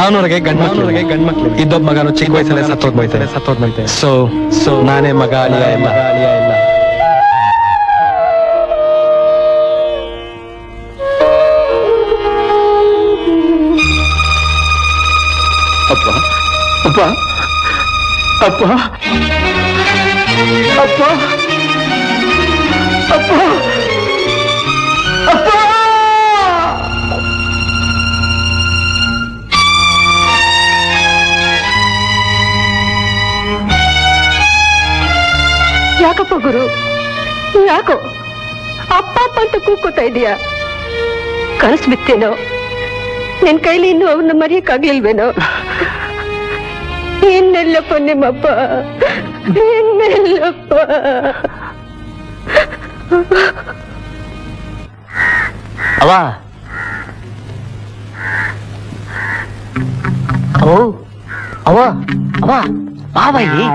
ನಾನೂರಿಗೆ ಗಂಡ್ಮಕ್ಳು ಇದ್ದೊಬ್ಬ ಮಗನು ಚಿಕ್ಕ ವಯಸ್ಸಲ್ಲೇ ಸತ್ತೋದ್ಮೈತೆ ಸೊ ನಾನೇ ಮಗ ಅಳಿಯ ಎಲ್ಲ ಅಪ್ಪ ಅಪ್ಪ ಅಪ್ಪ ಅಪ್ಪ ಅಪ್ಪ ಅಪ್ಪ ಯಾಕಪ್ಪ ಗುರು, ಯಾಕೋ ಅಪ್ಪ ಅಪ್ಪ ಅಂತ ಕೂಗ್ಕೋತಾ ಇದೀಯಾ? ಕನಸು ಬಿತ್ತೇನೋ? ನಿನ್ ಕೈಲಿ ಇನ್ನು ಅವನ್ನ ಮರೆಯಕ್ಕಾಗ್ಲಿಲ್ವೇನೋ? ಇನ್ನೆಲ್ಲಪ್ಪ ನಿಮ್ಮಪ್ಪ, ಇನ್ನೆಲ್ಲಪ್ಪ? ಅವ ಅವ ಅವ ಬಾಬಾ ಇಲ್ಲಿ.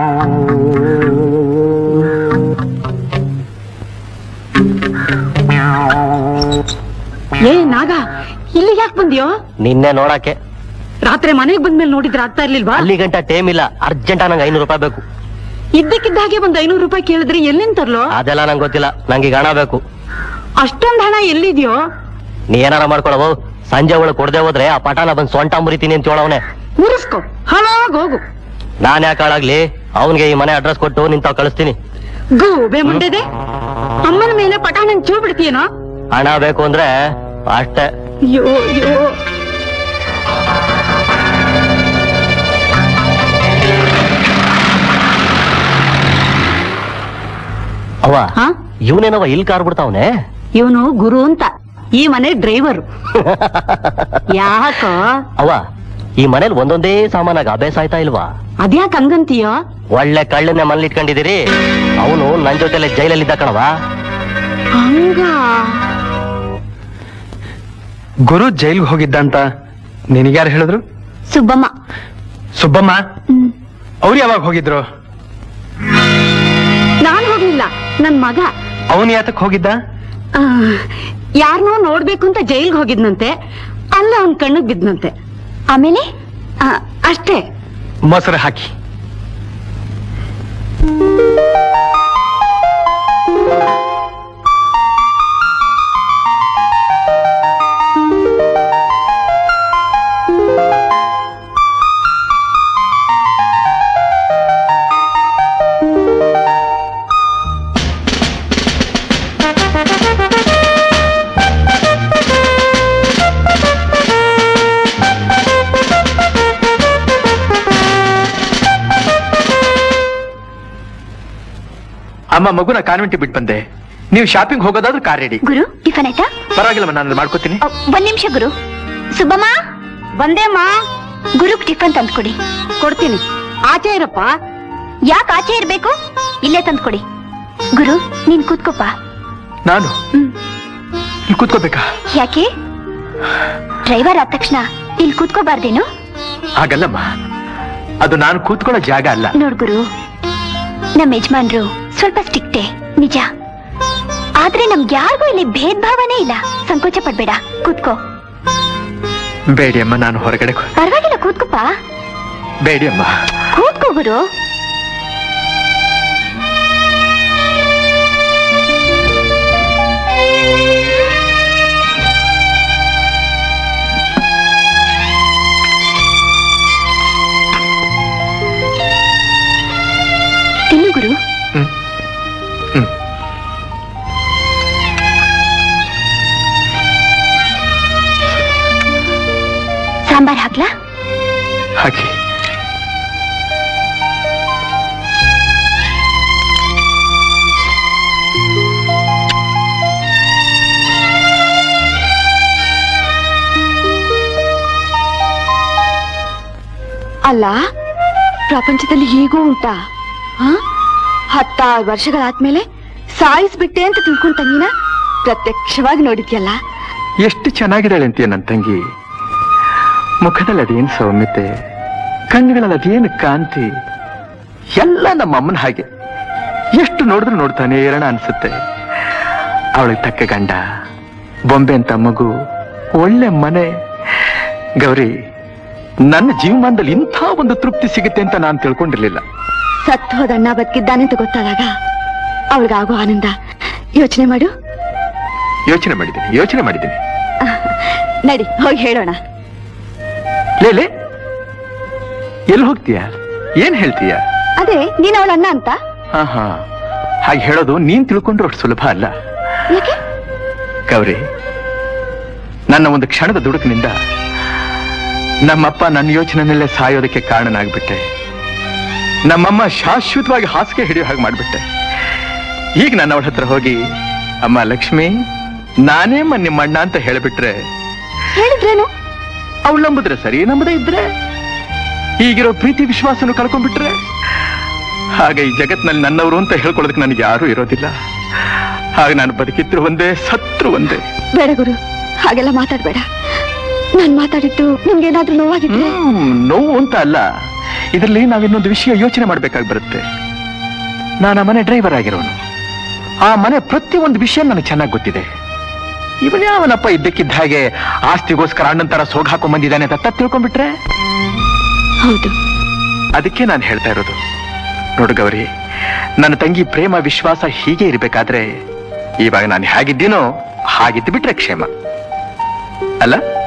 ಏ ನಾಗ, ಇಲ್ಲಿ ಯಾಕೆ ಬಂದ್ಯೋ? ನಿನ್ನೆ ನೋಡಕ್ಕೆ. ರಾತ್ರಿ ಮನೆಗೆ ಬಂದ್ಮೇಲೆ ನೋಡಿದ್ರೆ ಆಗ್ತಾ ಇರ್ಲಿಲ್ವಾ? ಅಲ್ಲಿ ಗಂಟ ಟೈಮ್ ಇಲ್ಲ, ಅರ್ಜೆಂಟ್ ನಂಗೆ 500 ರೂಪಾಯಿ ಬೇಕು. ಇದ್ದಕ್ಕಿದ್ದಾಗೆ ಒಂದ್ 500 ರೂಪಾಯಿ ಕೇಳಿದ್ರೆ ಎಲ್ಲಿಂದ ತರ್ಲೋ? ಅದೆಲ್ಲ ನಂಗೆ ಗೊತ್ತಿಲ್ಲ, ನಂಗೆ ಹಣ ಬೇಕು. ಅಷ್ಟೊಂದ್ ಹಣ ಎಲ್ಲಿದ್ಯೋ? ನೀ ಏನಾರ ಮಾಡ್ಕೊಳವು. ಸಂಜೆ ಒಳಗೆ ಕೊಡದೆ ಹೋದ್ರೆ ಆ ಪಟಾನ ಬಂದ್ ಸೊಂಟ ಮುರಿತೀನಿ ಅಂತ ಹೇಳವನೆ. ಮುರಿಸ್ಕೊ, ಹಾಳಾಗೋಗು. ನಾನ್ ಯಾಕೆ ಹಾಳಾಗ್ಲಿ? ಅವನ್ಗೆ ಈ ಮನೆ ಅಡ್ರೆಸ್ ಕೊಟ್ಟು ನಿಂತಾವ್ ಕಳಿಸ್ತೀನಿ. ಗೂಬೆ ಮುಂಡೆದೆ, ಅಮ್ಮನ ಮೇಲೆ ಪಟಾಣನ್ ಚೂ ಬಿಡ್ತೀಯನೋ? ಹಣ ಬೇಕು ಅಂದ್ರೆ ಅಷ್ಟೇ. ಅಯ್ಯೋ ಅಯ್ಯೋ. ಅವ ಇವನೇನವ ಇಲ್ಲಿ ಕಾರ್ ಬಿಡ್ತಾವನೆ? ಇವನು ಗುರು ಅಂತ, ಈ ಮನೆ ಡ್ರೈವರ್. ಯಾಕೋ? ಅವ ಈ ಮನೇಲಿ ಒಂದೊಂದೇ ಸಾಮಾನಾಗ ಅಭ್ಯಾಸ ಆಯ್ತಾ ಇಲ್ವಾ? ಅದ್ಯಾಕ ಹಂಗಂತೀಯೋ? ಒಳ್ಳೆ ಕಳ್ಳನ್ನೇ ಮನೇಲಿ ಇಟ್ಕೊಂಡಿದ್ದೀರಿ. ಅವನು ನನ್ ಜೊತೆಲೆ ಜೈಲಲ್ಲಿ ಇದ್ದ ಕಣವ. ಹಂಗ ಗುರು ಜೈಲ್ಗೆ ಹೋಗಿದ್ದ ಅಂತ ನಿನಗ್ಯಾರು ಹೇಳಿದ್ರು? ಸುಬ್ಬಮ್ಮ. ಸುಬ್ಬಮ್ಮ? ಅವ್ರು ಯಾವಾಗ ಹೋಗಿದ್ರು? ನಾನ್ ಹೋಗ್ಲಿಲ್ಲ, ನನ್ ಮಗ. ಅವನು ಯಾತಕ್ ಹೋಗಿದ್ದ? ಯಾರನ್ನೋ ನೋಡ್ಬೇಕು ಅಂತ ಜೈಲ್ಗೆ ಹೋಗಿದ್ನಂತೆ, ಅಲ್ಲ ಅವನ್ ಕಣ್ಣಿಗೆ ಬಿದ್ನಂತೆ. ಆಮೇಲೆ ಅಷ್ಟೇ. ಮೊಸರು ಹಾಕಿ. ಅಮ್ಮ, ಮಗುನ ಕಾನ್ವೆಂಟ್ ಬಿಟ್ಟು ಬಂದೆ. ನೀವು ಶಾಪಿಂಗ್ ಹೋಗೋದಾದ್ರೂ ಕಾರ್ ರೆಡಿ. ಗುರು, ಟಿಫನ್ ಆಯ್ತಾ? ಪರವಾಗಿಲ್ಲ, ನಾನು ಮಾಡ್ಕೋತೀನಿ. ಒಂದ್ ನಿಮಿಷ ಗುರು. ಸುಬ್ಬಮ್ಮ, ಬಂದೇಮ್ಮ. ಗುರುಗ್ ಟಿಫನ್ ತಂದ್ಕೊಡಿ. ಕೊಡ್ತೀನಿ. ಆಚೆ ಇರಪ್ಪ. ಯಾಕೆ ಆಚೆ ಇರ್ಬೇಕು? ಇಲ್ಲೇ ತಂದ್ಕೊಡಿ. ಗುರು, ನೀನ್ ಕೂತ್ಕೋಪ. ನಾನು ಇಲ್ಲಿ ಕೂತ್ಕೋಬೇಕಾ? ಯಾಕೆ? ಡ್ರೈವರ್ ಆದ ತಕ್ಷಣ ಇಲ್ಲಿ ಕೂತ್ಕೋಬಾರ್ದೇನು? ಹಾಗಲ್ಲಮ್ಮ, ಅದು ನಾನು ಕೂತ್ಕೊಳ್ಳೋ ಜಾಗ ಅಲ್ಲ. ನೋಡ್ ಗುರು, ನಮ್ಮ ಯಜಮಾನ್ರು ಸ್ವಲ್ಪ ಸ್ಟ್ರಿಕ್ಟೇ ನಿಜ. ಆದ್ರೆ ನಮ್ಗೆ ಯಾರಿಗೂ ಇಲ್ಲಿ ಭೇದ ಭಾವನೆ ಇಲ್ಲ. ಸಂಕೋಚ ಪಡ್ಬೇಡ, ಕೂತ್ಕೋ. ಬೇಡಿ ಅಮ್ಮ, ನಾನು ಹೊರಗಡೆ. ಪರವಾಗಿಲ್ಲ, ಕೂತ್ಕೋಪ. ಬೇಡಿ ಅಮ್ಮ, ಕೂತ್ಕೋ ಗುರು. ತಿನ್ನು ಗುರು. ಸಾಂಬಾರ್ ಹಾಕ್ಲಾ? ಹಾಕಿ. ಅಲ್ಲ, ಪ್ರಪಂಚದಲ್ಲಿ ಹೀಗೂ ಉಂಟಾ? 16 ವರ್ಷಗಳಾದ್ಮೇಲೆ ಸಾಯಿಸ್ಬಿಟ್ಟೆ ಅಂತ ತಿಳ್ಕೊಂಡ್ ತಂಗಿನ ಪ್ರತ್ಯಕ್ಷವಾಗಿ ನೋಡಿದ್ಯಲ್ಲ. ಎಷ್ಟು ಚೆನ್ನಾಗಿದ್ದಾಳೆ ಅಂತೀಯ ನನ್ನ ತಂಗಿ. ಮುಖದಲ್ಲಿ ಅದೇನು ಸೌಮ್ಯತೆ, ಕಣ್ಣುಗಳಲ್ಲಿ ಅದೇನು ಕಾಂತಿ, ಎಲ್ಲ ನಮ್ಮ ಅಮ್ಮನ ಹಾಗೆ. ಎಷ್ಟು ನೋಡಿದ್ರು ನೋಡ್ತಾನೆ ಇರೋಣ ಅನ್ಸುತ್ತೆ. ಅವಳಿಗೆ ತಕ್ಕ ಗಂಡ, ಬೊಂಬೆ ಅಂತ ಮಗು, ಒಳ್ಳೆ ಮನೆ. ಗೌರಿ, ನನ್ನ ಜೀವಮಾನದಲ್ಲಿ ಇಂಥ ಒಂದು ತೃಪ್ತಿ ಸಿಗುತ್ತೆ ಅಂತ ನಾನು ತಿಳ್ಕೊಂಡಿರ್ಲಿಲ್ಲ. ಸತ್ತು ಹೋದಣ್ಣ ಬದುಕಿದ್ದಾನೆ ಅಂತ ಗೊತ್ತಾದಾಗ ಅವಳಿಗಾಗೋ ಆನಂದ ಯೋಚನೆ ಮಾಡು. ಯೋಚನೆ ಮಾಡಿದ್ದೀನಿ. ನಡಿ ಹೋಗಿ ಹೇಳೋಣ. ಲೇಲೆ, ಎಲ್ಲಿ ಹೋಗ್ತೀಯ? ಏನ್ ಹೇಳ್ತೀಯ? ಅದೇ ನೀನ್ ಅವಳ ಅಣ್ಣ ಅಂತ. ಹಾ ಹಾಗೆ ಹೇಳೋದು ನೀನ್ ತಿಳ್ಕೊಂಡ್ರು ಅಷ್ಟು ಸುಲಭ ಅಲ್ಲ. ಯಾಕೆ? ಗೌರಿ, ನನ್ನ ಒಂದು ಕ್ಷಣದ ದುಡುಕಿನಿಂದ ನಮ್ಮಪ್ಪ ನನ್ನ ಯೋಚನೆಯಲ್ಲೇ ಸಾಯೋದಕ್ಕೆ ಕಾರಣನಾಗ್ಬಿಟ್ಟೆ. ನಮ್ಮಮ್ಮ ಶಾಶ್ವತವಾಗಿ ಹಾಸಿಗೆ ಹಿಡಿಯೋ ಹಾಗೆ ಮಾಡ್ಬಿಟ್ಟೆ. ಈಗ ನಾನು ಅವಳ ಹತ್ರ ಹೋಗಿ, ಅಮ್ಮ ಲಕ್ಷ್ಮಿ, ನಾನೇ ನಿಮ್ಮ ಅಣ್ಣ ಅಂತ ಹೇಳಿಬಿಟ್ರೆ ಹೇಳಿದ್ರೇನು? ಅವಳು ನಂಬಿದ್ರೆ ಸರಿ, ನಂಬದೇ ಇದ್ರೆ ಈಗಿರೋ ಪ್ರೀತಿ ವಿಶ್ವಾಸನು ಕಳ್ಕೊಂಡ್ಬಿಟ್ರೆ ಹಾಗೆ ಈ ಜಗತ್ನಲ್ಲಿ ನನ್ನವರು ಅಂತ ಹೇಳ್ಕೊಳ್ಳೋದಕ್ಕೆ ನನಗೆ ಯಾರೂ ಇರೋದಿಲ್ಲ. ಹಾಗೆ ನಾನು ಬದುಕಿದ್ರು ಒಂದೇ, ಸತ್ರು ಒಂದೇ. ಬೇಡ ಗುರು, ಹಾಗೆಲ್ಲ ಮಾತಾಡ್ಬೇಡ. ನಾನ್ ಮಾತಾಡಿದ್ದು ನಿಮ್ಗೇನಾದ್ರೂ ನೋವಾಗಿದ್ರೆ? ನೋವು ಅಂತ ಅಲ್ಲ, ಇದರಲ್ಲಿ ನಾವಿನ್ನೊಂದು ವಿಷಯ ಯೋಚನೆ ಮಾಡ್ಬೇಕಾಗಿ ಬರುತ್ತೆ. ನಾನು ಆ ಮನೆ ಡ್ರೈವರ್ ಆಗಿರೋನು. ಆ ಮನೆ ಪ್ರತಿಯೊಂದು ವಿಷಯ ನನಗೆ ಚೆನ್ನಾಗಿ ಗೊತ್ತಿದೆ. ಇವನ್ಯಾವನಪ್ಪ ಇದ್ದಕ್ಕಿದ್ದ ಹಾಗೆ ಆಸ್ತಿಗೋಸ್ಕರ ಅಣ್ಣಂತರ ಸೋಗ್ ಹಾಕೊಂಡ್ ಬಂದಿದ್ದಾನೆ ಅಂತ ತಿಳ್ಕೊಂಡ್ಬಿಟ್ರೆ? ಹೌದು. ಅದಕ್ಕೆ ನಾನು ಹೇಳ್ತಾ ಇರೋದು, ನೋಡು ಗೌರಿ, ನನ್ನ ತಂಗಿ ಪ್ರೇಮ ವಿಶ್ವಾಸ ಹೀಗೆ ಇರಬೇಕಾದ್ರೆ ಇವಾಗ ನಾನು ಹೇಗಿದ್ದೀನೋ ಹಾಗಿದ್ದು ಬಿಟ್ರೆ ಕ್ಷೇಮ ಅಲ್ಲ?